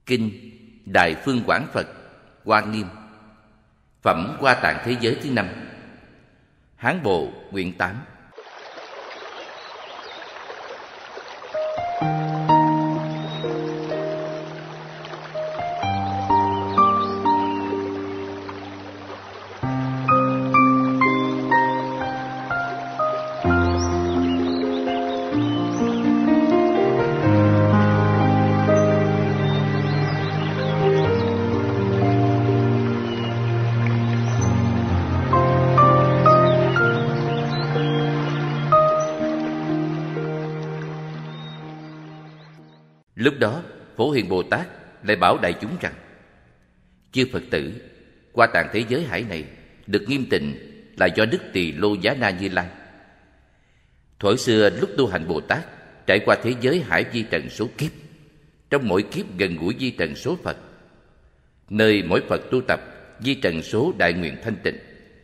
Kinh Đại Phương Quảng Phật Hoa Nghiêm, Phẩm Hoa Tạng Thế Giới thứ 5, Hán Bộ quyển 8. Lúc đó, Phổ Hiền Bồ Tát lại bảo đại chúng rằng: chư Phật tử, Hoa Tạng thế giới hải này được nghiêm tịnh là do Đức Tỳ Lô Giá Na Như Lai. Thuở xưa lúc tu hành Bồ Tát trải qua thế giới hải vi trần số kiếp, trong mỗi kiếp gần gũi vi trần số Phật, nơi mỗi Phật tu tập vi trần số đại nguyện thanh tịnh.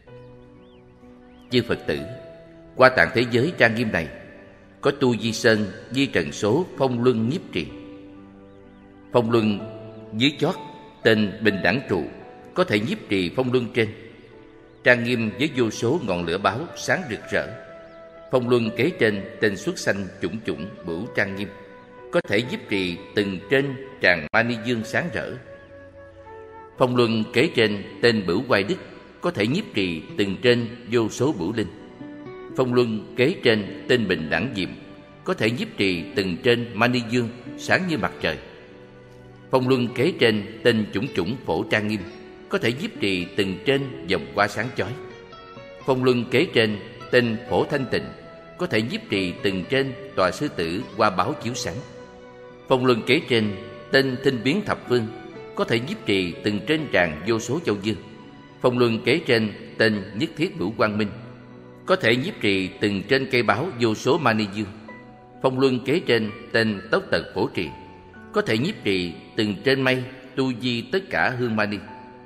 Chư Phật tử, Hoa Tạng thế giới trang nghiêm này có tu di sơn di trần số phong luân nhiếp trì. Phong luân dưới chót tên bình đẳng trụ có thể nhiếp trì phong luân trên, trang nghiêm với vô số ngọn lửa báo sáng rực rỡ. Phong luân kế trên tên xuất sanh chủng chủng bửu trang nghiêm có thể nhiếp trì từng trên tràng mani dương sáng rỡ. Phong luân kế trên tên bửu oai đức có thể nhiếp trì từng trên vô số bửu linh. Phong luân kế trên tên bình đẳng diệm có thể nhiếp trì từng trên mani dương sáng như mặt trời. Phong luân kế trên tên chủng chủng phổ trang nghiêm có thể nhiếp trì từng trên vòng hoa sáng chói. Phong luân kế trên tên phổ thanh tịnh có thể nhiếp trì từng trên tòa sư tử hoa báo chiếu sáng. Phong luân kế trên tên thinh biến thập phương có thể nhiếp trì từng trên tràng vô số châu dương. Phong luân kế trên tên nhất thiết bửu quang minh có thể nhiếp trì từng trên cây báo vô số mani dương. Phong luân kế trên tên tốc tật phổ trì có thể nhiếp trì từng trên mây tu di tất cả hương mani.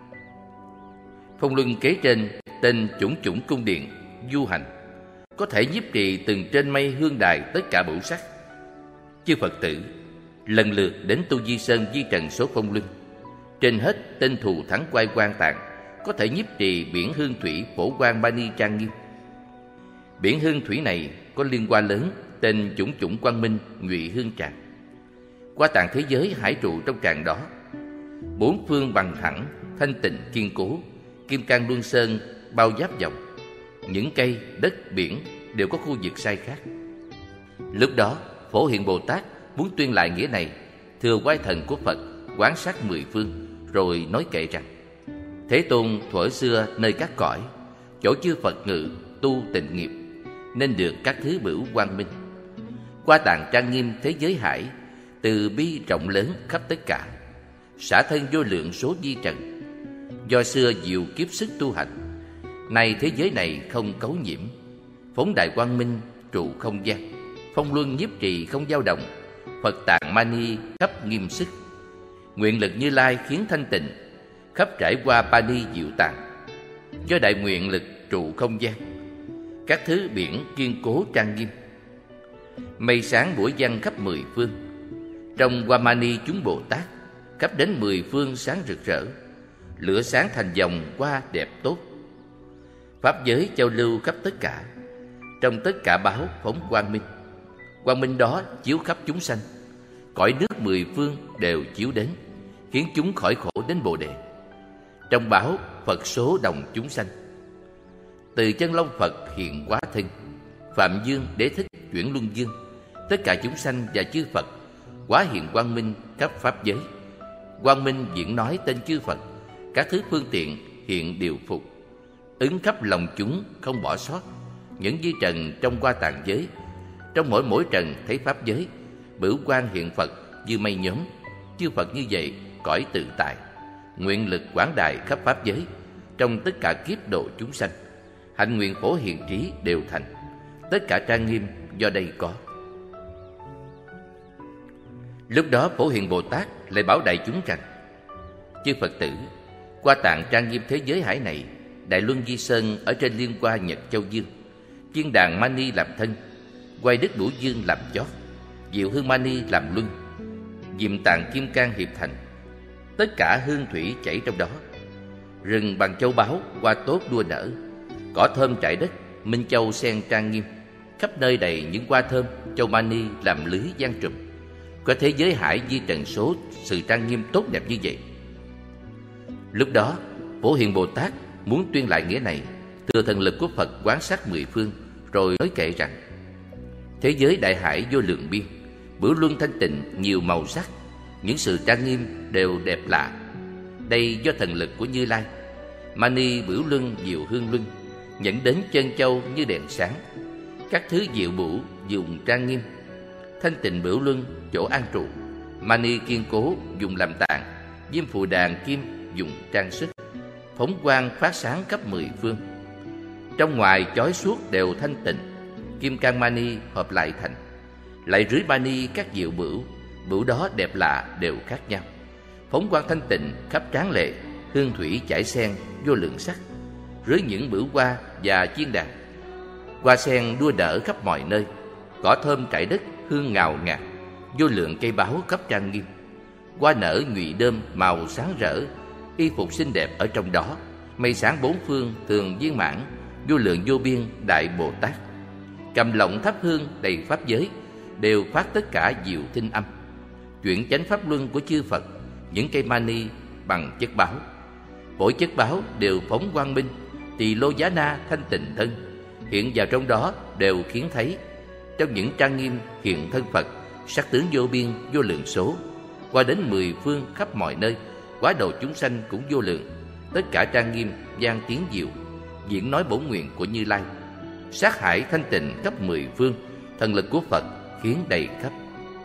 Phong luân kế trên tên chủng chủng cung điện du hành có thể nhiếp trì từng trên mây hương đài tất cả bửu sắc. Chư Phật tử, lần lượt đến tu di sơn di trần số phong luân, trên hết tên thù thắng quay quang tạng có thể nhiếp trì biển hương thủy phổ quang mani trang nghiêm. Biển hương thủy này có liên quan lớn tên chủng chủng quang minh ngụy hương tràng. Hoa Tạng thế giới hải trụ trong tràng đó, bốn phương bằng thẳng thanh tịnh kiên cố, kim cang luân sơn bao giáp vòng. Những cây đất biển đều có khu vực sai khác. Lúc đó Phổ Hiền Bồ Tát muốn tuyên lại nghĩa này, thừa oai thần của Phật quán sát mười phương, rồi nói kệ rằng: Thế Tôn thuở xưa nơi các cõi, chỗ chư Phật ngự tu tịnh nghiệp, nên được các thứ bửu quang minh. Hoa Tạng trang nghiêm thế giới hải, từ bi rộng lớn khắp tất cả, xả thân vô lượng số di trần. Do xưa diệu kiếp sức tu hành, nay thế giới này không cấu nhiễm, phóng đại quang minh trụ không gian, phong luân nhiếp trì không dao động, Phật tạng mani khắp nghiêm sức. Nguyện lực Như Lai khiến thanh tịnh, khắp trải qua pani diệu tạng. Do đại nguyện lực trụ không gian, các thứ biển kiên cố trang nghiêm. Mây sáng buổi văng khắp mười phương, trong hoa mani chúng Bồ Tát khắp đến mười phương sáng rực rỡ. Lửa sáng thành dòng hoa đẹp tốt. Pháp giới châu lưu khắp tất cả, trong tất cả báo phóng quang minh. Quang minh đó chiếu khắp chúng sanh, cõi nước mười phương đều chiếu đến, khiến chúng khỏi khổ đến Bồ Đề. Trong báo Phật số đồng chúng sanh, từ chân long Phật hiện hóa thân, Phạm Dương Đế Thích chuyển luân dương, tất cả chúng sanh và chư Phật hóa hiện quang minh khắp pháp giới. Quang minh diễn nói tên chư Phật, các thứ phương tiện hiện điều phục, ứng khắp lòng chúng không bỏ sót. Những vi trần trong Hoa Tạng giới, trong mỗi trần thấy pháp giới, bửu quang hiện Phật như mây nhóm. Chư Phật như vậy cõi tự tại, nguyện lực quảng đại khắp pháp giới, trong tất cả kiếp độ chúng sanh. Hạnh nguyện phổ hiền trí đều thành, tất cả trang nghiêm do đây có. Lúc đó Phổ Hiền Bồ Tát lại bảo đại chúng rằng: chư Phật tử, Hoa Tạng trang nghiêm thế giới hải này, Đại Luân Di Sơn ở trên liên hoa Nhật Châu Dương, Chiên đàn mani làm thân, Quay đức Bửu Dương làm chót, Diệu hương mani làm luân, Diệm tạng kim cang hiệp thành, tất cả hương thủy chảy trong đó. Rừng bằng châu báu hoa tốt đua nở, cỏ thơm trải đất, minh châu sen trang nghiêm, khắp nơi đầy những hoa thơm, châu mani làm lưới giăng trùm. Có thế giới hải di trần số sự trang nghiêm tốt đẹp như vậy. Lúc đó Phổ Hiền Bồ Tát muốn tuyên lại nghĩa này, thừa thần lực của Phật quán sát mười phương, rồi nói kệ rằng: thế giới đại hải vô lượng biên, bửu luân thanh tịnh nhiều màu sắc, những sự trang nghiêm đều đẹp lạ. Đây do thần lực của Như Lai. Mani bửu luân diệu hương luân, dẫn đến chân châu như đèn sáng. Các thứ diệu bửu dùng trang nghiêm, thanh tịnh bửu luân chỗ an trụ. Mani kiên cố dùng làm tạng, diêm phù đàn kim dùng trang sức. Phóng quang phát sáng khắp mười phương, trong ngoài chói suốt đều thanh tịnh. Kim cang mani hợp lại thành, lại rưới mani các diệu bửu, bửu đó đẹp lạ đều khác nhau. Phóng quang thanh tịnh khắp tráng lệ, hương thủy chảy sen vô lượng sắc, rưới những bửu hoa và chiên đàn. Hoa sen đua nở khắp mọi nơi, cỏ thơm trải đất hương ngào ngạt, vô lượng cây báu khắp trang nghiêm. Hoa nở nhụy đơm màu sáng rỡ, y phục xinh đẹp ở trong đó. Mây sáng bốn phương thường viên mãn, vô lượng vô biên đại Bồ Tát. Cầm lọng thắp hương đầy pháp giới, đều phát tất cả diệu thinh âm. Chuyển chánh pháp luân của chư Phật, những cây mani bằng chất báo. Mỗi chất báo đều phóng quang minh, tỳ lô giá na thanh tịnh thân, hiện vào trong đó đều khiến thấy. Trong những trang nghiêm hiện thân Phật, sắc tướng vô biên vô lượng số, qua đến mười phương khắp mọi nơi, quá độ chúng sanh cũng vô lượng. Tất cả trang nghiêm vang tiếng diệu, diễn nói bổn nguyện của Như Lai. Sát hải thanh tịnh khắp mười phương, thần lực của Phật khiến đầy khắp.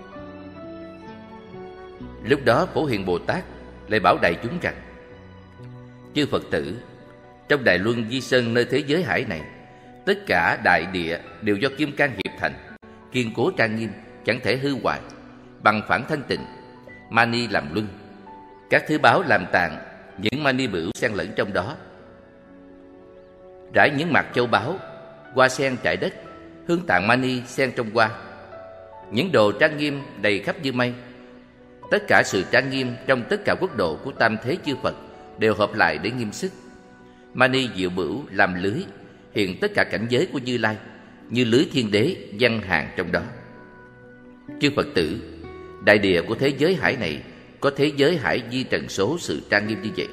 Lúc đó Phổ Hiền Bồ Tát lại bảo đại chúng rằng: chư Phật tử, trong Đại Luân Di Sơn nơi thế giới hải này, tất cả đại địa đều do kim cang hiệp thành, kiên cố trang nghiêm, chẳng thể hư hoại, bằng phẳng thanh tịnh. Mani làm luân, các thứ báo làm tạng, những mani bửu xen lẫn trong đó. Rải những mặt châu báu, hoa sen trải đất, hương tạng mani xen trong hoa. Những đồ trang nghiêm đầy khắp như mây. Tất cả sự trang nghiêm trong tất cả quốc độ của tam thế chư Phật đều hợp lại để nghiêm sức. Mani diệu bửu làm lưới, hiện tất cả cảnh giới của Như Lai, như lưới thiên đế văn hàng trong đó. Chư Phật tử, đại địa của thế giới hải này có thế giới hải di trần số sự trang nghiêm như vậy.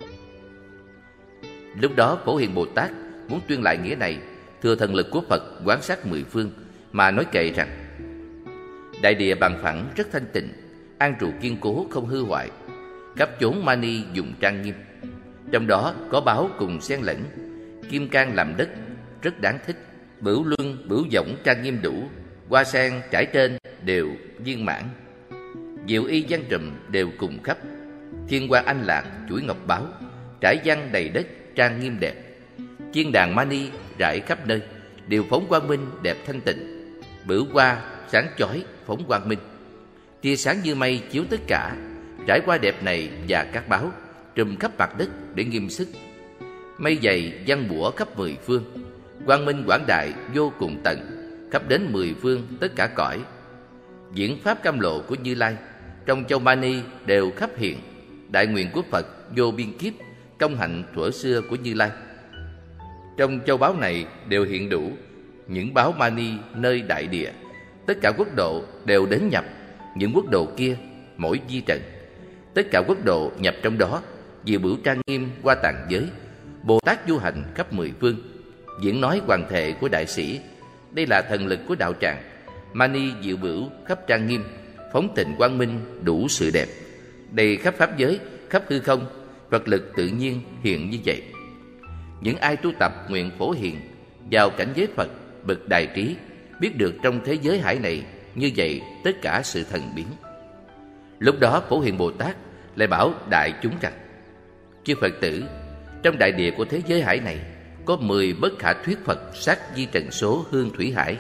Lúc đó Phổ Hiền Bồ Tát muốn tuyên lại nghĩa này, thừa thần lực của Phật quán sát mười phương, mà nói kệ rằng: đại địa bằng phẳng rất thanh tịnh, an trụ kiên cố không hư hoại, khắp chốn mani dùng trang nghiêm. Trong đó có báo cùng xen lẫn, kim cang làm đất rất đáng thích. Bửu luân bửu võng trang nghiêm đủ, hoa sen trải trên đều viên mãn, diệu y văn trùm đều cùng khắp. Thiên hoa anh lạc chuỗi ngọc báo, trải văn đầy đất trang nghiêm đẹp. Chiên đàn mani rải khắp nơi, đều phóng quang minh đẹp thanh tịnh. Bửu hoa sáng chói phóng quang minh, tia sáng như mây chiếu tất cả. Trải hoa đẹp này và các báo trùm khắp mặt đất để nghiêm sức. Mây dày giăng bủa khắp mười phương, quang minh quảng đại vô cùng tận, khắp đến mười phương tất cả cõi. Diễn pháp cam lộ của Như Lai, trong châu mani đều khắp hiện. Đại nguyện của Phật vô biên kiếp, công hạnh thuở xưa của Như Lai. Trong châu báu này đều hiện đủ những báo mani nơi đại địa. Tất cả quốc độ đều đến nhập, những quốc độ kia mỗi di trần. Tất cả quốc độ nhập trong đó, diệu bửu trang nghiêm qua tạng giới. Bồ Tát du hành khắp mười phương, diễn nói hoàn thệ của đại sĩ. Đây là thần lực của đạo tràng. Mani diệu bửu khắp trang nghiêm, phóng tịnh quang minh đủ sự đẹp. Đầy khắp pháp giới, khắp hư không, vật lực tự nhiên hiện như vậy. Những ai tu tập nguyện phổ hiền, vào cảnh giới Phật bậc đại trí, biết được trong thế giới hải này như vậy tất cả sự thần biến. Lúc đó Phổ Hiền Bồ Tát lại bảo đại chúng rằng: chư Phật tử, trong đại địa của thế giới hải này có 10 bất khả thuyết Phật sát di trần số hương thủy hải.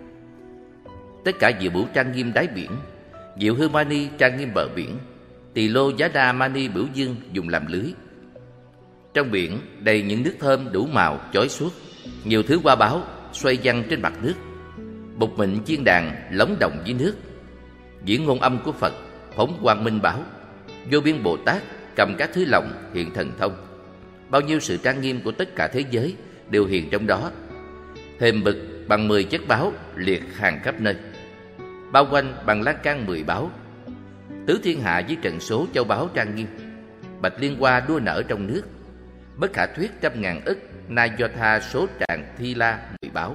Tất cả diệu bửu trang nghiêm đáy biển, diệu hương mani trang nghiêm bờ biển, tỳ lô giá đa mani bửu dương dùng làm lưới. Trong biển đầy những nước thơm đủ màu chói suốt, nhiều thứ hoa báo xoay văng trên mặt nước. Bục mịn chiên đàn lóng đồng dưới nước, diễn ngôn âm của Phật phóng quang minh báo. Vô biên Bồ Tát cầm các thứ lồng hiện thần thông. Bao nhiêu sự trang nghiêm của tất cả thế giới đều hiện trong đó. Thềm bực bằng 10 chất báo liệt hàng khắp nơi, bao quanh bằng lan can 10 báo. Tứ thiên hạ với trần số châu báu trang nghiêm. Bạch liên hoa đua nở trong nước, bất khả thuyết 100.000 ức na do tha số tràng thi la 10 báo.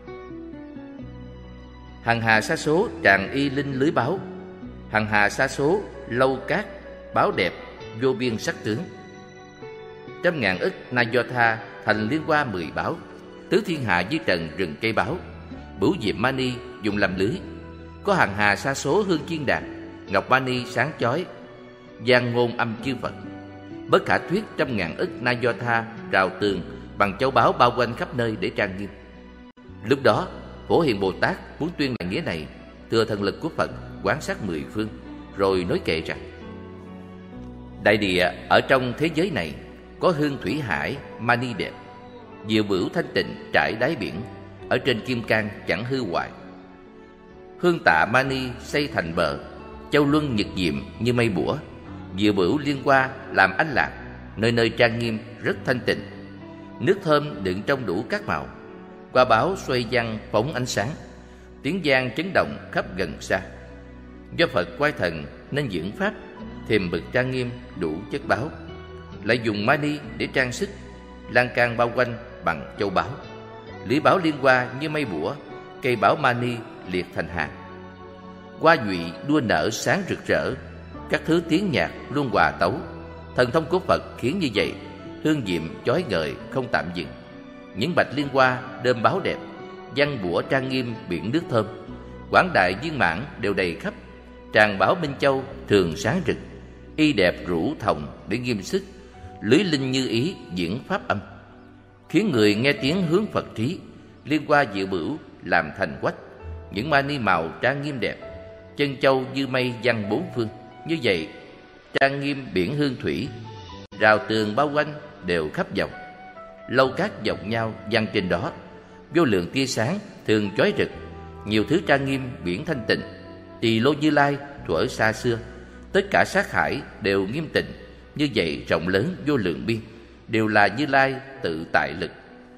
Hằng hà sa số tràng y linh lưới báo, hằng hà sa số lâu cát báo đẹp vô biên sắc tướng. 100.000 ức na do tha thành liên hoa 10 báo. Tứ thiên hạ dưới trần rừng cây báo, bửu diệm mani dùng làm lưới. Có hằng hà sa số hương chiên đàn, ngọc mani sáng chói, giang ngôn âm chư Phật. Bất khả thuyết 100.000 ức na do tha rào tường bằng châu báu bao quanh khắp nơi để trang nghiêm. Lúc đó Phổ Hiền Bồ Tát muốn tuyên lại nghĩa này, thừa thần lực của Phật quán sát 10 phương, rồi nói kệ rằng: đại địa ở trong thế giới này có hương thủy hải mani đẹp, diệu bửu thanh tịnh trải đáy biển, ở trên kim cang chẳng hư hoại. Hương tạ mani xây thành bờ, châu luân nhật diệm như mây bủa. Diệu bửu liên hoa làm ánh lạc, nơi nơi trang nghiêm rất thanh tịnh. Nước thơm đựng trong đủ các màu, qua báo xoay văng phóng ánh sáng. Tiếng vang chấn động khắp gần xa. Do Phật quay thần nên dưỡng pháp, thềm bực trang nghiêm đủ chất báo. Lại dùng mani để trang sức, lan can bao quanh bằng châu báu. Lưỡi báo liên hoa như mây bủa, cây báo mani liệt thành hàng. Hoa nhụy đua nở sáng rực rỡ, các thứ tiếng nhạc luôn hòa tấu. Thần thông của Phật khiến như vậy, hương diệm chói ngời không tạm dừng. Những bạch liên hoa đơm báo đẹp, văn bủa trang nghiêm biển nước thơm. Quảng đại viên mãn đều đầy khắp, tràng bảo minh châu thường sáng rực. Y đẹp rũ thòng để nghiêm sức, lưới linh như ý diễn pháp âm, khiến người nghe tiếng hướng Phật trí. Liên hoa diệu bửu làm thành quách, những mani màu trang nghiêm đẹp. Chân châu như mây văng bốn phương, như vậy trang nghiêm biển hương thủy. Rào tường bao quanh đều khắp dọc, lâu cát dọc nhau văng trên đó. Vô lượng tia sáng thường chói rực, nhiều thứ trang nghiêm biển thanh tịnh. Tỳ lô Như Lai thuở xa xưa, tất cả sát hải đều nghiêm tịnh. Như vậy rộng lớn vô lượng biên, đều là Như Lai tự tại lực.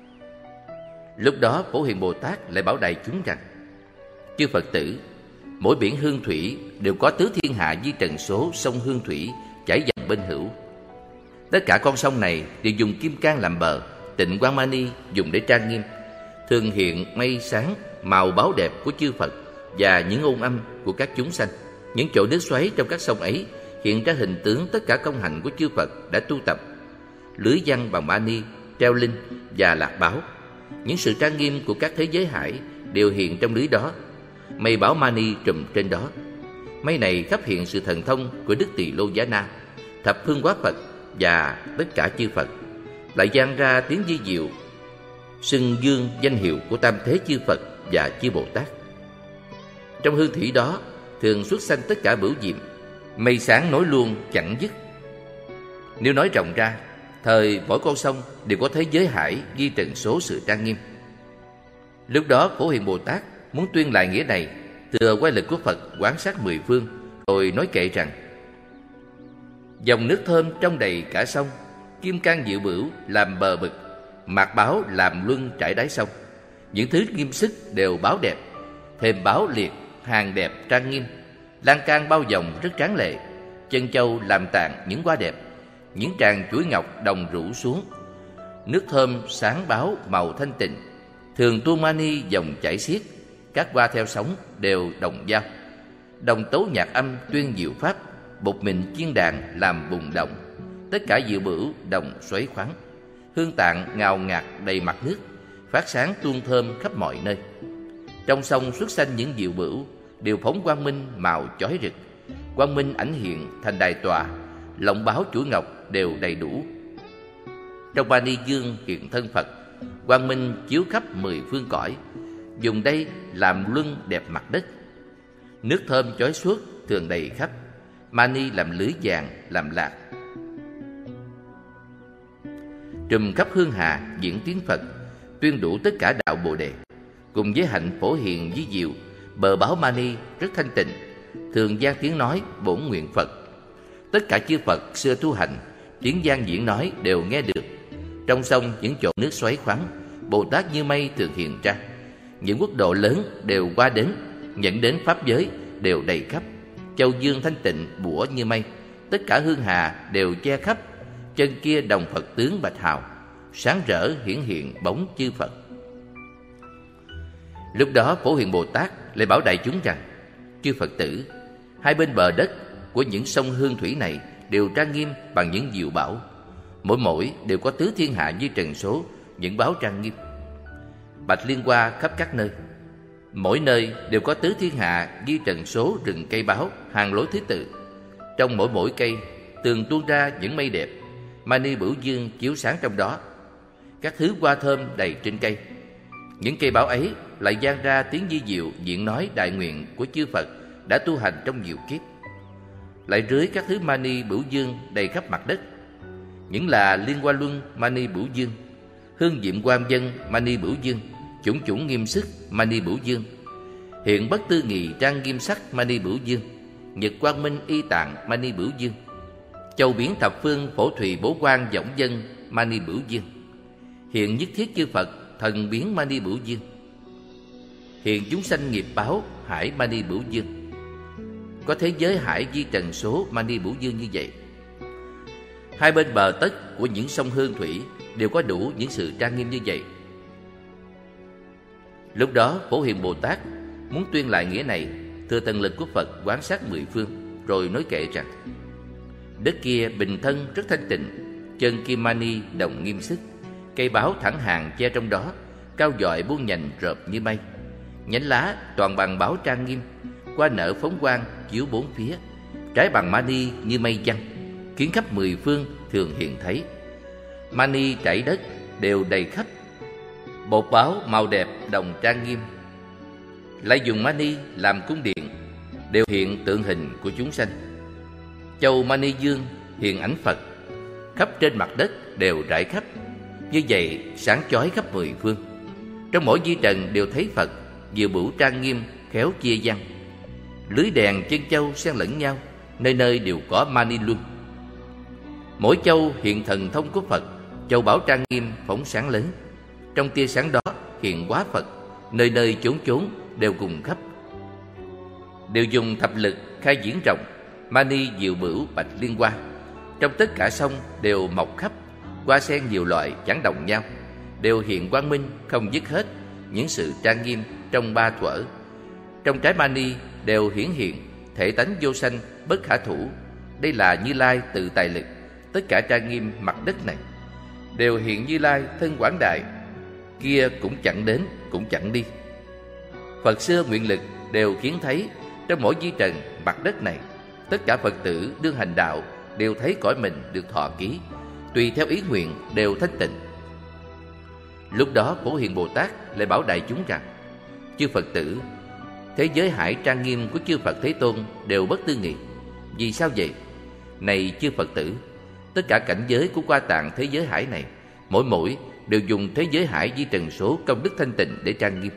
Lúc đó Phổ Hiền Bồ Tát lại bảo đại chúng rằng: chư Phật tử, mỗi biển hương thủy đều có tứ thiên hạ di trần số sông hương thủy chảy dòng bên hữu. Tất cả con sông này đều dùng kim cang làm bờ, tịnh quang mani dùng để trang nghiêm. Thường hiện mây sáng màu báo đẹp của chư Phật và những ôn âm của các chúng sanh. Những chỗ nước xoáy trong các sông ấy hiện ra hình tướng tất cả công hạnh của chư Phật đã tu tập. Lưới văn bằng mani, treo linh và lạc báo. Những sự trang nghiêm của các thế giới hải đều hiện trong lưới đó. Mây báo mani trùm trên đó. Mây này khắp hiện sự thần thông của Đức Tỳ Lô Giá Na, thập phương hóa Phật và tất cả chư Phật. Lại vang ra tiếng di diệu xưng dương danh hiệu của tam thế chư Phật và chư Bồ Tát. Trong hương thủy đó thường xuất sanh tất cả bửu diệm, mây sáng nối luôn chẳng dứt. Nếu nói rộng ra, thời mỗi con sông đều có thế giới hải ghi trần số sự trang nghiêm. Lúc đó Phổ Hiền Bồ Tát muốn tuyên lại nghĩa này, thừa quay lực của Phật quán sát 10 phương, rồi nói kệ rằng: dòng nước thơm trong đầy cả sông, kim cang diệu bửu làm bờ bực, mạc báo làm luân trải đáy sông. Những thứ nghiêm sức đều báo đẹp, thềm báo liệt hàng đẹp trang nghiêm. Lan can bao vòng rất tráng lệ, chân châu làm tàn những hoa đẹp. Những tràng chuỗi ngọc đồng rủ xuống, nước thơm sáng báo màu thanh tịnh. Thường tuôn mani dòng chảy xiết, các hoa theo sóng đều đồng giao. Đồng tấu nhạc âm tuyên diệu pháp, bột mịn chiên đàn làm bùng động. Tất cả diệu bửu đồng xoáy khoáng, hương tạng ngào ngạt đầy mặt nước, phát sáng tuôn thơm khắp mọi nơi. Trong sông xuất sanh những diệu bửu đều phóng quang minh màu chói rực. Quang minh ảnh hiện thành đài tòa, lộng báo chuỗi ngọc đều đầy đủ. Trong mani dương hiện thân Phật, quang minh chiếu khắp 10 phương cõi, dùng đây làm luân đẹp mặt đất. Nước thơm chói suốt thường đầy khắp, mani làm lưới vàng làm lạc. Trùm khắp hương hà diễn tiếng Phật, tuyên đủ tất cả đạo Bồ Đề. Cùng với hạnh phổ hiền với diệu, bờ báo mani rất thanh tịnh, thường gian tiếng nói bổn nguyện Phật. Tất cả chư Phật xưa tu hành, tiếng gian diễn nói đều nghe được. Trong sông những chỗ nước xoáy khoắn, Bồ Tát như mây thường hiện ra. Những quốc độ lớn đều qua đến, nhận đến pháp giới đều đầy khắp. Châu dương thanh tịnh bủa như mây, tất cả hương hà đều che khắp. Chân kia đồng Phật tướng bạch hào, sáng rỡ hiển hiện bóng chư Phật. Lúc đó Phổ Hiền Bồ Tát lại bảo đại chúng rằng: chư Phật tử, hai bên bờ đất của những sông hương thủy này đều trang nghiêm bằng những diệu bảo. Mỗi đều có tứ thiên hạ như trần số những báo trang nghiêm, bạch liên hoa khắp các nơi. Mỗi nơi đều có tứ thiên hạ ghi trần số rừng cây báo hàng lối thứ tự. Trong mỗi cây tường tuôn ra những mây đẹp, mani bửu dương chiếu sáng trong đó. Các thứ hoa thơm đầy trên cây. Những cây báo ấy lại vang ra tiếng di diệu diễn nói đại nguyện của chư Phật đã tu hành trong nhiều kiếp. Lại rưới các thứ mani bửu dương đầy khắp mặt đất. Những là liên hoa luân mani bửu dương, hương diệm quang dân mani bửu dương, chủng chủng nghiêm sức mani bửu dương, hiện bất tư nghị trang nghiêm sắc mani bửu dương, nhật quang minh y tạng mani bửu dương, châu biển thập phương phổ thùy bổ quang võng dân mani bửu dương, hiện nhất thiết chư Phật thần biến mani bửu dương, hiện chúng sanh nghiệp báo hải mani bửu dương. Có thế giới hải di trần số mani bửu dương như vậy. Hai bên bờ tất của những sông hương thủy đều có đủ những sự trang nghiêm như vậy. Lúc đó Phổ Hiền Bồ Tát muốn tuyên lại nghĩa này, thừa thần lực của Phật quán sát mười phương, rồi nói kệ rằng: đất kia bình thân rất thanh tịnh, chân kim mani đồng nghiêm sức, cây báo thẳng hàng che trong đó, cao dọi buông nhành rợp như mây, nhánh lá toàn bằng báo trang nghiêm, hoa nở phóng quang chiếu bốn phía, trái bằng mani như mây giăng, kiến khắp mười phương thường hiện thấy. Mani trải đất đều đầy khắp, bột báo màu đẹp đồng trang nghiêm. Lại dùng mani làm cung điện, đều hiện tượng hình của chúng sanh. Châu mani dương hiện ảnh Phật, khắp trên mặt đất đều rải khắp. Như vậy sáng chói khắp mười phương. Trong mỗi di trần đều thấy Phật, diệu bửu trang nghiêm khéo chia văn. Lưới đèn chân châu xen lẫn nhau, nơi nơi đều có mani luân. Mỗi châu hiện thần thông của Phật, châu bảo trang nghiêm phóng sáng lớn. Trong tia sáng đó hiện hóa Phật, nơi nơi chốn chốn đều cùng khắp. Đều dùng thập lực khai diễn rộng, mani diệu bửu bạch liên hoa. Trong tất cả sông đều mọc khắp, hoa sen nhiều loại chẳng đồng nhau, đều hiện quang minh không dứt hết những sự trang nghiêm trong ba thuở. Trong trái mani đều hiển hiện thể tánh vô sanh bất khả thủ. Đây là Như Lai tự tại lực. Tất cả trang nghiêm mặt đất này đều hiện Như Lai thân quảng đại, kia cũng chẳng đến cũng chẳng đi. Phật xưa nguyện lực đều khiến thấy. Trong mỗi di trần mặt đất này, tất cả Phật tử đương hành đạo đều thấy cõi mình được thọ ký, tùy theo ý nguyện đều thanh tịnh. Lúc đó Phổ Hiền Bồ Tát lại bảo đại chúng rằng: chư Phật tử, thế giới hải trang nghiêm của chư Phật Thế Tôn đều bất tư nghị. Vì sao vậy? Này chư Phật tử, tất cả cảnh giới của Hoa Tạng thế giới hải này, mỗi đều dùng thế giới hải di trần số công đức thanh tịnh để trang nghiêm.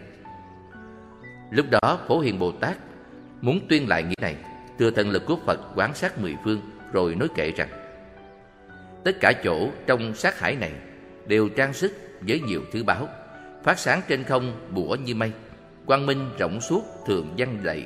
Lúc đó Phổ Hiền Bồ Tát muốn tuyên lại nghĩa này, thừa thần lực của Phật quán sát mười phương, rồi nói kệ rằng: tất cả chỗ trong sát hải này đều trang sức với nhiều thứ báo, phát sáng trên không bủa như mây, quang minh rộng suốt thường văng đầy.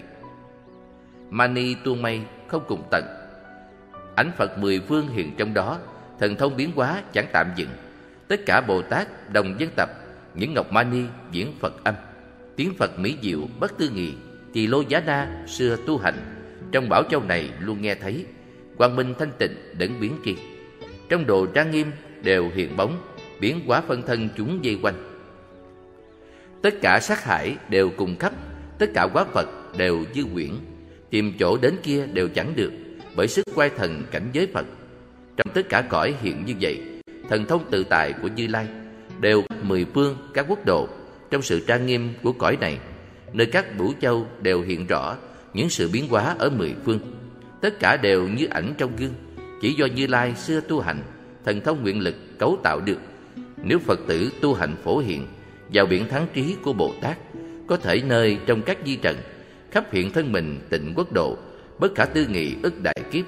Mani tuôn mây không cùng tận, ánh Phật mười phương hiện trong đó, thần thông biến hóa chẳng tạm dừng. Tất cả Bồ Tát đồng dân tập những ngọc mani diễn Phật âm, tiếng Phật mỹ diệu bất tư nghị. Tỳ Lô Giá Na xưa tu hành trong bảo châu này luôn nghe thấy, quang minh thanh tịnh đấng biến tri. Trong đồ trang nghiêm đều hiện bóng, biến hóa phân thân chúng dây quanh. Tất cả sát hải đều cùng khắp, tất cả hóa Phật đều dư quyển. Tìm chỗ đến kia đều chẳng được, bởi sức quay thần cảnh giới Phật. Trong tất cả cõi hiện như vậy, thần thông tự tại của Như Lai đều mười phương các quốc độ. Trong sự trang nghiêm của cõi này, nơi các bửu châu đều hiện rõ những sự biến hóa ở mười phương. Tất cả đều như ảnh trong gương, chỉ do Như Lai xưa tu hành, thần thông nguyện lực cấu tạo được. Nếu Phật tử tu hành phổ hiện vào biển thắng trí của Bồ Tát, có thể nơi trong các di trần khắp hiện thân mình tịnh quốc độ, bất khả tư nghị ức đại kiếp,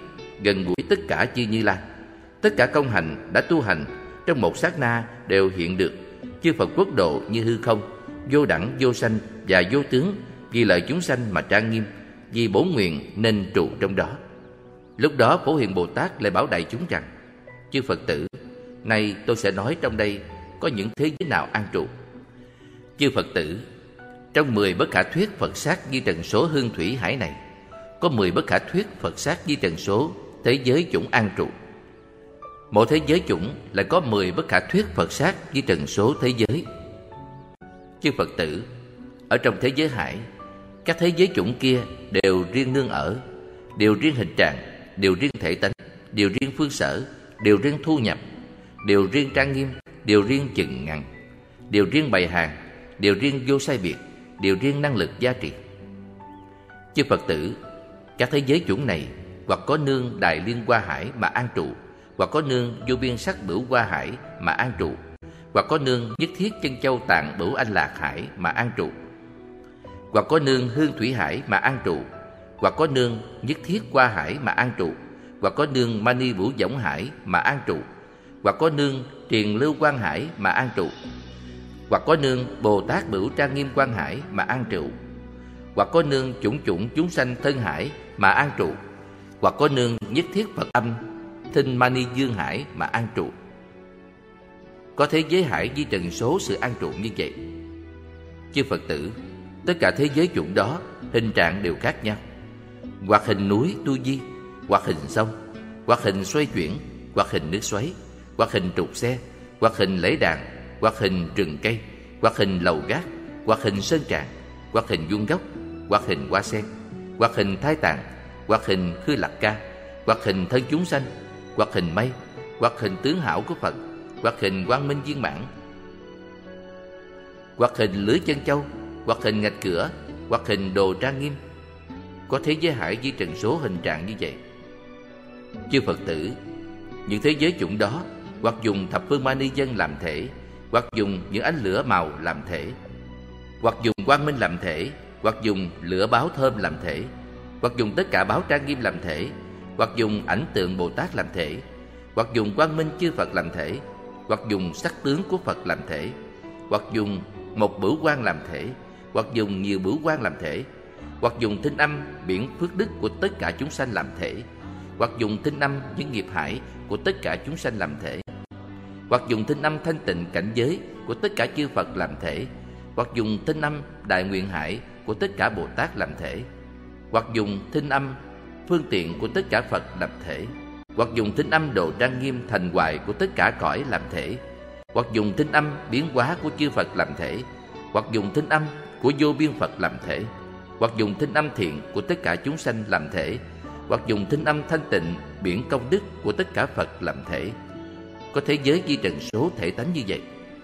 gần gũi tất cả chư Như Lai. Tất cả công hành đã tu hành trong một sát na đều hiện được. Chư Phật quốc độ như hư không, vô đẳng, vô sanh và vô tướng, vì lợi chúng sanh mà trang nghiêm, vì bổn nguyện nên trụ trong đó. Lúc đó Phổ Hiền Bồ Tát lại bảo đại chúng rằng: chư Phật tử, nay tôi sẽ nói trong đây có những thế giới nào an trụ. Chư Phật tử, trong 10 bất khả thuyết Phật sát di trần số hương thủy hải này, có 10 bất khả thuyết Phật sát di trần số thế giới chủng an trụ. Mỗi thế giới chủng lại có 10 bất khả thuyết Phật sát di trần số thế giới. Chư Phật tử, ở trong thế giới hải, các thế giới chủng kia đều riêng nương ở, đều riêng hình trạng, đều riêng thể tánh, đều riêng phương sở, đều riêng thu nhập, đều riêng trang nghiêm, đều riêng chừng ngăn, đều riêng bày hàng, đều riêng vô sai biệt, đều riêng năng lực giá trị. Chư Phật tử, các thế giới chủng này hoặc có nương Đại Liên Hoa Hải mà an trụ, hoặc có nương vô biên sắc bửu Hoa Hải mà an trụ, hoặc có nương nhất thiết chân châu tạng bửu Anh Lạc Hải mà an trụ, hoặc có nương hương thủy hải mà an trụ, hoặc có nương nhất thiết Hoa Hải mà an trụ, hoặc có nương Mani Vũ Võng Hải mà an trụ, hoặc có nương Triền Lưu Quang Hải mà an trụ, hoặc có nương Bồ Tát Bửu Trang Nghiêm Quang Hải mà an trụ, hoặc có nương chủng chủng chúng sanh thân hải mà an trụ, hoặc có nương nhất thiết Phật âm Thinh Mani Dương Hải mà an trụ. Có thế giới hải di trần số sự an trụ như vậy. Chư Phật tử, tất cả thế giới chủng đó hình trạng đều khác nhau, hoặc hình núi tu di, hoặc hình sông, hoặc hình xoay chuyển, hoặc hình nước xoáy, hoặc hình trục xe, hoặc hình lễ đàn, hoặc hình rừng cây, hoặc hình lầu gác, hoặc hình sơn tràng, hoặc hình vuông góc, hoặc hình hoa sen, hoặc hình thai tàn, hoặc hình khư lạc ca, hoặc hình thân chúng sanh, hoặc hình mây, hoặc hình tướng hảo của Phật, hoặc hình quang minh viên mãn, hoặc hình lưới chân châu, hoặc hình ngạch cửa, hoặc hình đồ trang nghiêm. Có thế giới hải di trần số hình trạng như vậy. Chư Phật tử, những thế giới chủng đó hoặc dùng thập phương mani dân làm thể, hoặc dùng những ánh lửa màu làm thể, hoặc dùng quang minh làm thể, hoặc dùng lửa báo thơm làm thể, hoặc dùng tất cả báo trang nghiêm làm thể, hoặc dùng ảnh tượng Bồ Tát làm thể, hoặc dùng quang minh chư Phật làm thể, hoặc dùng sắc tướng của Phật làm thể, hoặc dùng một bửu quang làm thể, hoặc dùng nhiều bửu quang làm thể, hoặc dùng thinh âm biển phước đức của tất cả chúng sanh làm thể, hoặc dùng thinh âm những nghiệp hải của tất cả chúng sanh làm thể, hoặc dùng thinh âm thanh tịnh cảnh giới của tất cả chư Phật làm thể, hoặc dùng thinh âm đại nguyện hải của tất cả Bồ Tát làm thể, hoặc dùng thinh âm phương tiện của tất cả Phật làm thể, hoặc dùng thinh âm độ trang nghiêm thành hoại của tất cả cõi làm thể, hoặc dùng thinh âm biến hóa của chư Phật làm thể, hoặc dùng thinh âm của vô biên Phật làm thể, hoặc dùng thinh âm thiện của tất cả chúng sanh làm thể, hoặc dùng thinh âm thanh tịnh biển công đức của tất cả Phật làm thể. Có thế giới di trần số thể tánh như vậy.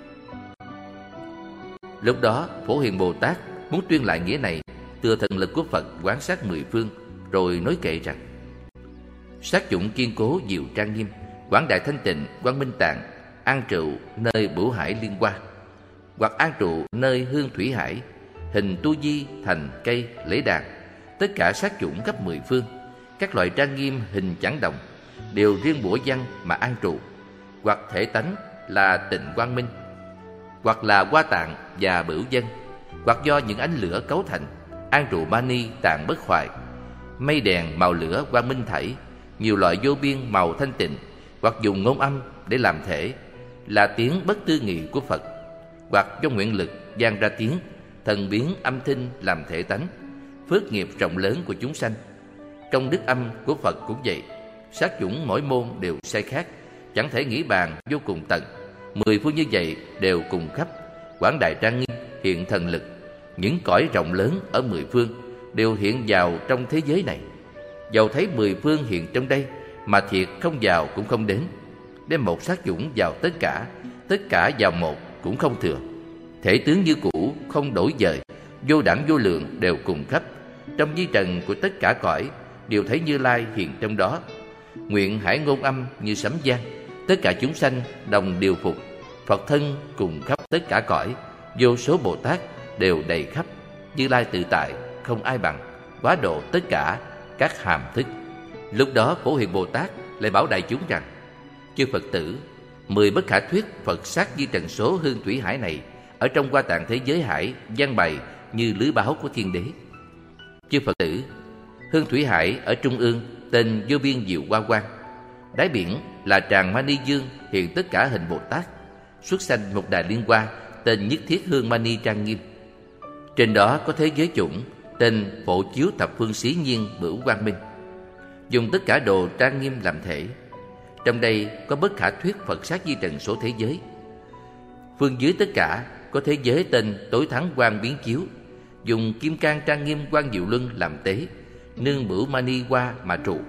Lúc đó Phổ Hiền Bồ Tát muốn tuyên lại nghĩa này từ thần lực của Phật quán sát mười phương, rồi nói kệ rằng: sát chủng kiên cố diệu trang nghiêm, quảng đại thanh tịnh quang minh tạng, an trụ nơi bửu hải liên hoa, hoặc an trụ nơi hương thủy hải, hình tu di thành cây lễ đàn, tất cả sát chủng khắp mười phương, các loại trang nghiêm hình chẳng đồng, đều riêng bủa văn mà an trụ, hoặc thể tánh là tịnh quang minh, hoặc là hoa tạng và bửu dân, hoặc do những ánh lửa cấu thành, an trụ mani tạng bất hoại, mây đèn màu lửa quang minh thảy, nhiều loại vô biên màu thanh tịnh, hoặc dùng ngôn âm để làm thể, là tiếng bất tư nghị của Phật, hoặc do nguyện lực vang ra tiếng, thần biến âm thanh làm thể tánh, phước nghiệp rộng lớn của chúng sanh. Trong đức âm của Phật cũng vậy, sát chủng mỗi môn đều sai khác, chẳng thể nghĩ bàn vô cùng tận. Mười phương như vậy đều cùng khắp, quảng đại trang nghiêm hiện thần lực, những cõi rộng lớn ở mười phương đều hiện vào trong thế giới này. Dầu thấy mười phương hiện trong đây, mà thiệt không vào cũng không đến. Đem một sát chủng vào tất cả vào một cũng không thừa. Thể tướng như cũ, không đổi dời, vô đẳng vô lượng đều cùng khắp. Trong di trần của tất cả cõi đều thấy Như Lai hiện trong đó. Nguyện hải ngôn âm như sấm vang, tất cả chúng sanh đồng điều phục. Phật thân cùng khắp tất cả cõi, vô số Bồ Tát đều đầy khắp. Như Lai tự tại, không ai bằng, quá độ tất cả các hàm thức. Lúc đó Phổ Hiền Bồ Tát lại bảo đại chúng rằng: chư Phật tử, 10 bất khả thuyết Phật sát di trần số hương thủy hải này ở trong Hoa Tạng thế giới hải giăng bày như lưới báo của thiên đế. Chư Phật tử, hương thủy hải ở trung ương tên vô biên diệu hoa quang, đáy biển là tràng Mani Dương hiện tất cả hình Bồ Tát, xuất sanh một đài liên hoa tên Nhất Thiết Hương Mani trang nghiêm. Trên đó có thế giới chủng tên Phổ Chiếu Thập Phương Xí Nhiên Bửu Quang Minh, dùng tất cả đồ trang nghiêm làm thể. Trong đây có bất khả thuyết Phật sát di trần số thế giới. Phương dưới tất cả có thế giới tên Tối Thắng Quang Biến Chiếu, dùng kim cang trang nghiêm Quang Diệu Luân làm tế, nương bửu mani hoa mà trụ.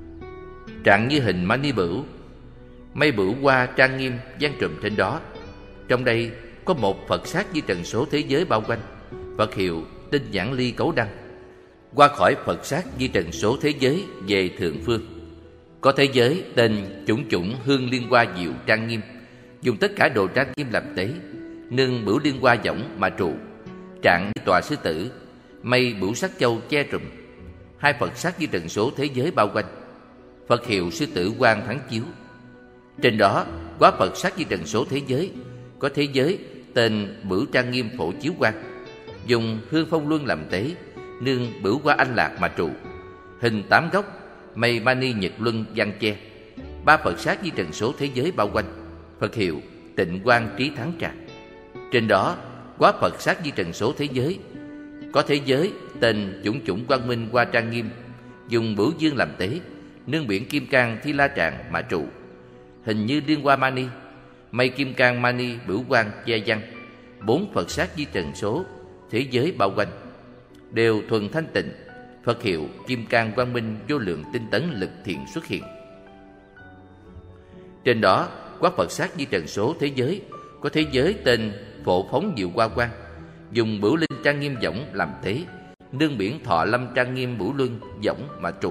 Trạng như hình mani bửu, mây bửu hoa trang nghiêm giăng trùm trên đó. Trong đây có một Phật sát di trần số thế giới bao quanh, Phật hiệu Tinh Giảng Ly Cấu Đăng. Qua khỏi Phật sát di trần số thế giới về thượng phương, có thế giới tên Chủng Chủng Hương Liên Hoa Diệu trang nghiêm, dùng tất cả đồ trang nghiêm làm tế, nương bửu liên hoa võng mà trụ. Trạng như tòa sư tử, mây bửu sắc châu che trùm. 2 Phật sát di trần số thế giới bao quanh, Phật hiệu Sư Tử Quang Thắng Chiếu. Trên đó quá Phật sát di trần số thế giới, có thế giới tên Bửu Trang Nghiêm Phổ Chiếu Quang, dùng hương phong luân làm tế, nương bửu hoa anh lạc mà trụ. Hình 8 góc, mây mani nhật luân giăng che. 3 Phật sát di trần số thế giới bao quanh, Phật hiệu Tịnh Quang Trí Thắng Tràng. Trên đó quá Phật sát di trần số thế giới, có thế giới tên Chủng Chủng Quang Minh Hoa Trang Nghiêm, dùng bửu dương làm tế, nương biển kim cang Thi La Tràng mà trụ. Hình như liên hoa mani, mây kim cang mani bửu quang che giăng. 4 Phật sát di trần số thế giới bao quanh, đều thuần thanh tịnh, Phật hiệu Kim Cang Quang Minh Vô Lượng Tinh tấn Lực Thiện xuất hiện. Trên đó quá Phật sát di trần số thế giới, có thế giới tên Phổ Phóng Diệu Hoa Quang, dùng bửu linh trang nghiêm võng làm tế, nương biển Thọ Lâm trang nghiêm bửu luân võng mà trụ.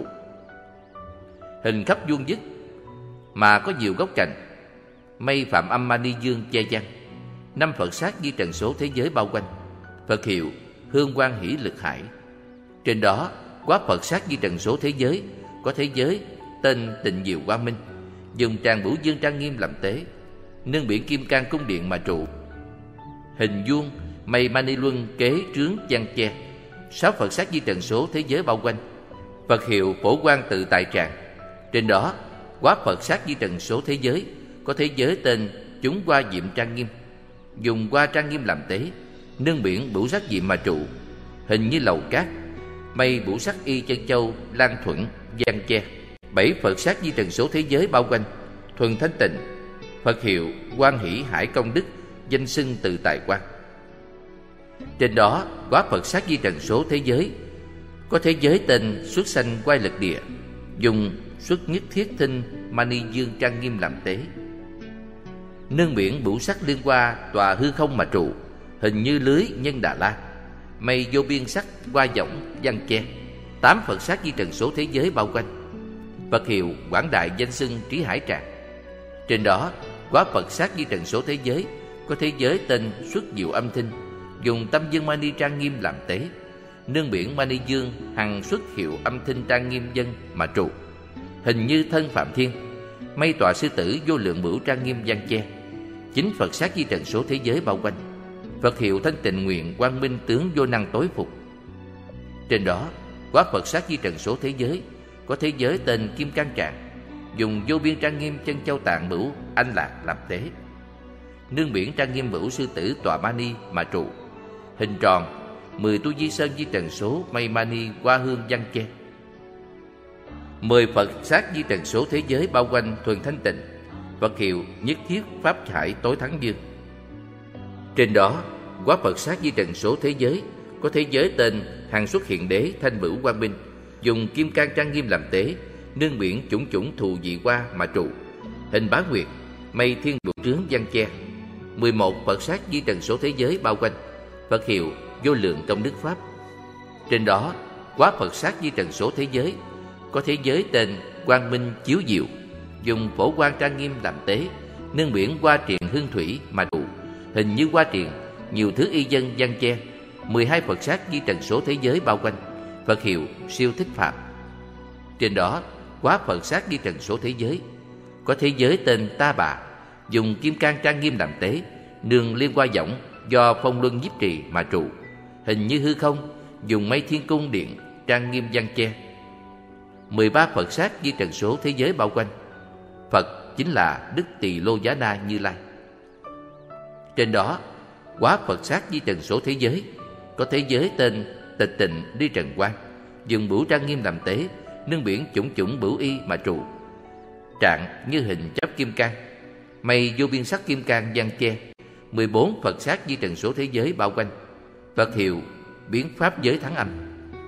Hình khắp vuông vức mà có nhiều góc cạnh, mây Phạm Âm Mani Dương che giăng. 5 Phật sát di trần số thế giới bao quanh, Phật hiệu Hương Quang Hỷ Lực Hải. Trên đó quá Phật sát di trần số thế giới, có thế giới tên Tịnh Diệu Quang Minh, dùng tràng bửu dương trang nghiêm làm tế, nương biển kim cang cung điện mà trụ. Hình vuông, mây mani luân kế trướng giăng che. 6 Phật sát di trần số thế giới bao quanh, Phật hiệu Phổ Quang Tự Tại Tràng. Trên đó quá Phật sát di trần số thế giới, có thế giới tên Chúng Hoa Diệm trang nghiêm, dùng hoa trang nghiêm làm tế, nương biển bửu sắc diệm mà trụ. Hình như lầu cát, mây bửu sắc y chân châu lan thuận giăng che. 7 Phật sát di trần số thế giới bao quanh, thuần thanh tịnh, Phật hiệu Quan Hỷ Hải Công Đức, danh xưng Tự Tại Quang. Trên đó quá Phật sát di trần số thế giới, có thế giới tên Xuất Sanh Quay Lực Địa, dùng Xuất Nhất Thiết Thinh Mani Dương trang nghiêm làm tế, nương biển bửu sắc liên hoa tòa hư không mà trụ. Hình như lưới nhân Đà La, mây vô biên sắc hoa võng giăng che. 8 Phật sát di trần số thế giới bao quanh, Phật hiệu Quảng Đại danh xưng Trí Hải Tràng. Trên đó quá Phật sát di trần số thế giới, có thế giới tên Xuất Diệu Âm Thinh, dùng Tâm Dương Mani trang nghiêm làm tế, nương biển Mani Dương hằng xuất hiệu Âm Thinh trang nghiêm dân mà trụ. Hình như thân Phạm Thiên, mây tọa sư tử vô lượng bửu trang nghiêm giăng che. 9 Phật sát di trần số thế giới bao quanh, Phật hiệu Thanh Tịnh Nguyện Quang Minh Tướng Vô Năng Tối Phục. Trên đó quá Phật sát di trần số thế giới, có thế giới tên Kim Cang Tràng, dùng vô biên trang nghiêm chân châu tạng bửu anh lạc làm tế, nương biển trang nghiêm bửu sư tử tọa mani mà trụ. Hình tròn, 10 tu di sơn di trần số mây mani hoa hương giăng che. 10 Phật sát di trần số thế giới bao quanh thuần thanh tịnh, Phật hiệu Nhất Thiết Pháp Hải Tối Thắng Dương. Trên đó quá Phật sát di trần số thế giới, có thế giới tên Hằng Xuất Hiện Đế Thanh Bửu Quang Minh, dùng kim cang trang nghiêm làm tế, nương biển Chủng Chủng Thù Dị Hoa mà trụ. Hình Bá Nguyệt, mây thiên bửu trướng giăng che. 11 Phật sát di trần số thế giới bao quanh, Phật hiệu Vô Lượng Công Đức Pháp. Trên đó quá Phật sát di trần số thế giới, có thế giới tên Quang Minh Chiếu Diệu, dùng phổ quang trang nghiêm làm tế, nương biển hoa triền hương thủy mà trụ. Hình như hoa triền, nhiều thứ y dân giăng che. 12 Phật sát di trần số thế giới bao quanh, Phật hiệu Siêu Thích Phạm. Trên đó Quá Phật sát di trần số thế giới. Có thế giới tên Ta Bà, dùng kim cang trang nghiêm làm tế, nương liên hoa võng do phong luân nhiếp trì mà trụ, hình như hư không, dùng mây thiên cung điện trang nghiêm giăng che. 13 Phật sát di trần số thế giới bao quanh. Phật chính là Đức Tỳ Lô Giá Na Như Lai. Trên đó, Quá Phật sát di trần số thế giới. Có thế giới tên Tịch Tịnh Đi Trần Quang, dùng bửu trang nghiêm làm tế, nương biển chủng chủng bửu y mà trụ, trạng như hình chắp kim cang, mây vô biên sắc kim cang giăng che. 14 Phật sát di trần số thế giới bao quanh. Phật hiệu biến pháp giới thắng âm.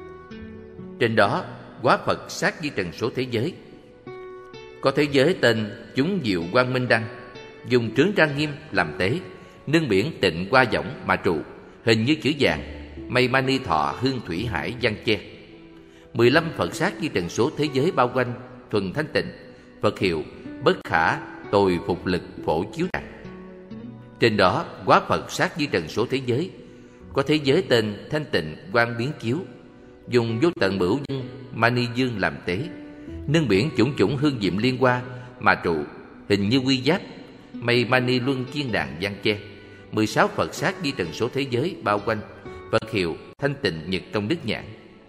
Trên đó, Quá Phật sát di trần số thế giới. Có thế giới tên Chúng Diệu Quang Minh Đăng, dùng trướng trang nghiêm làm tế, nương biển tịnh hoa võng mà trụ, hình như chữ vàng, mây mani thọ hương thủy hải giăng che. 15 Phật sát di trần số thế giới bao quanh, thuần thanh tịnh. Phật hiệu bất khả tồi phục lực phổ chiếu tràng. Trên đó, Quá Phật sát di trần số thế giới. Có thế giới tên Thanh Tịnh Quang Biến Chiếu, dùng vô tận bửu dương mani dương làm tế, nương biển chủng chủng hương diệm liên hoa mà trụ, hình như quy giáp, mây mani luân chiên đàn giăng che. 16 Phật sát di trần số thế giới bao quanh. Phật hiệu Thanh Tịnh Nhật Tông Đức Nhãn.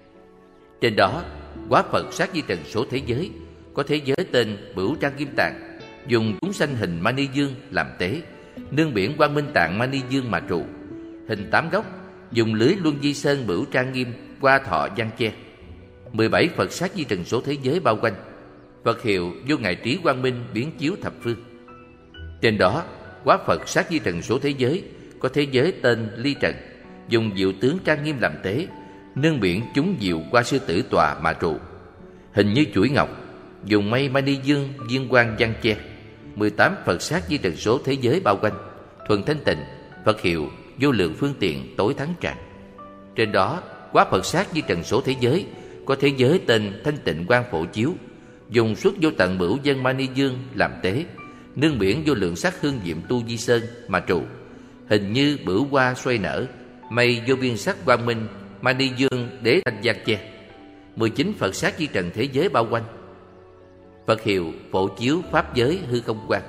Trên đó, Quá Phật sát di trần số thế giới. Có thế giới tên Bửu Trang Kim Tạng, dùng chúng sanh hình mani dương làm tế, nương biển Quang Minh Tạng mani dương mà trụ, hình 8 góc, dùng lưới luân di sơn bửu trang nghiêm qua thọ giăng che. 17 Phật sát di trần số thế giới bao quanh. Phật hiệu Vô Ngại Trí Quang Minh Biến Chiếu Thập Phương. Trên đó, Quá Phật sát di trần số thế giới. Có thế giới tên Ly Trần, dùng diệu tướng trang nghiêm làm tế, nương biển chúng diệu qua sư tử tòa mà trụ, hình như chuỗi ngọc, dùng mây mani dương viên quang giăng che. 18 Phật sát di trần số thế giới bao quanh, thuần thanh tịnh. Phật hiệu Vô Lượng Phương Tiện Tối Thắng Tràng. Trên đó, Quá Phật sát di trần số thế giới. Có thế giới tên Thanh Tịnh Quang Phổ Chiếu, dùng suốt vô tận bửu dân mani dương làm tế, nương biển vô lượng sắc hương diệm tu di sơn mà trụ, hình như bửu hoa xoay nở, mây vô biên sắc quang minh mani dương đế thanh giang che. 19 Phật sát di trần thế giới bao quanh. Phật hiệu Phổ Chiếu Pháp Giới Hư Không Quang.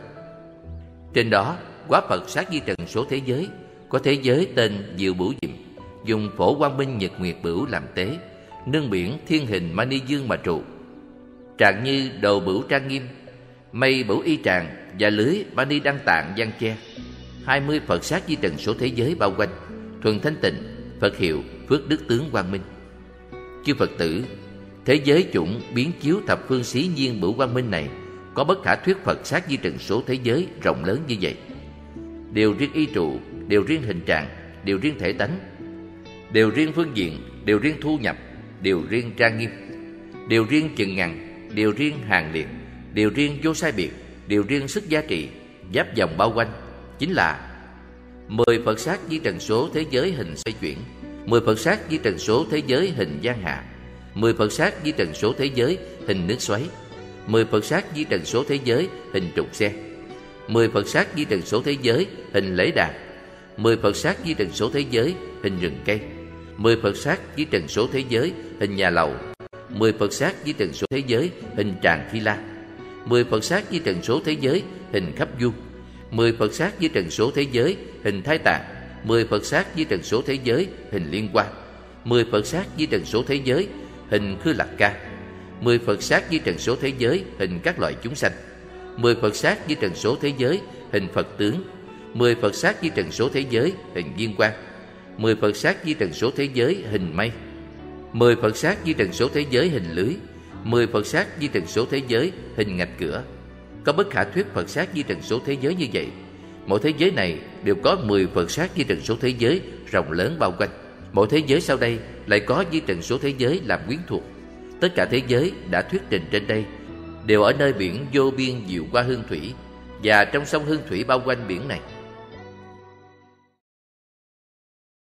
Trên đó, Quá Phật sát di trần số thế giới. Có thế giới tên Diệu Bửu Diệm, dùng phổ quang minh nhật nguyệt bửu làm tế, nương biển thiên hình mani dương mà trụ, trạng như đầu bửu trang nghiêm, mây bửu y tràng và lưới mani đăng tạng giăng che. 20 Phật sát di trần số thế giới bao quanh, thuần thanh tịnh. Phật hiệu Phước Đức Tướng Quang Minh. Chư Phật tử, thế giới chủng biến chiếu thập phương xí nhiên bửu quang minh này có bất khả thuyết Phật sát di trần số thế giới rộng lớn như vậy, đều riêng y trụ, đều riêng hình trạng, đều riêng thể tánh, đều riêng phương diện, đều riêng thu nhập, đều riêng trang nghiêm, đều riêng chừng ngàn, đều riêng hàng liệt, đều riêng vô sai biệt, đều riêng sức giá trị, giáp vòng bao quanh, chính là 10 Phật sát di trần số thế giới hình xoay chuyển, 10 Phật sát di trần số thế giới hình giang hạ, 10 Phật sát di trần số thế giới hình nước xoáy, 10 Phật sát di trần số thế giới hình trục xe, 10 Phật sát di trần số thế giới hình lễ đàn, 10 Phật sát di trần số thế giới hình rừng cây, 10 Phật sát di trần số thế giới hình nhà lầu, 10 Phật sát di trần số thế giới hình tràng Thi La, 10 Phật sát di trần số thế giới hình khắp vuông, 10 Phật sát di trần số thế giới hình thái tạng, 10 Phật sát di trần số thế giới hình liên quan, 10 Phật sát di trần số thế giới hình khư lạc ca, 10 Phật sát di trần số thế giới hình các loại chúng sanh, 10 Phật sát di trần số thế giới hình Phật tướng, 10 Phật sát di trần số thế giới hình viên quang, 10 Phật sát di trần số thế giới hình mây, 10 Phật sát di trần số thế giới hình lưới, 10 Phật sát di trần số thế giới hình ngạch cửa. Có bất khả thuyết Phật sát di trần số thế giới như vậy. Mỗi thế giới này đều có 10 Phật sát di trần số thế giới rộng lớn bao quanh. Mỗi thế giới sau đây lại có di trần số thế giới làm quyến thuộc. Tất cả thế giới đã thuyết trình trên đây đều ở nơi biển vô biên diệu qua hương thủy, và trong sông hương thủy bao quanh biển này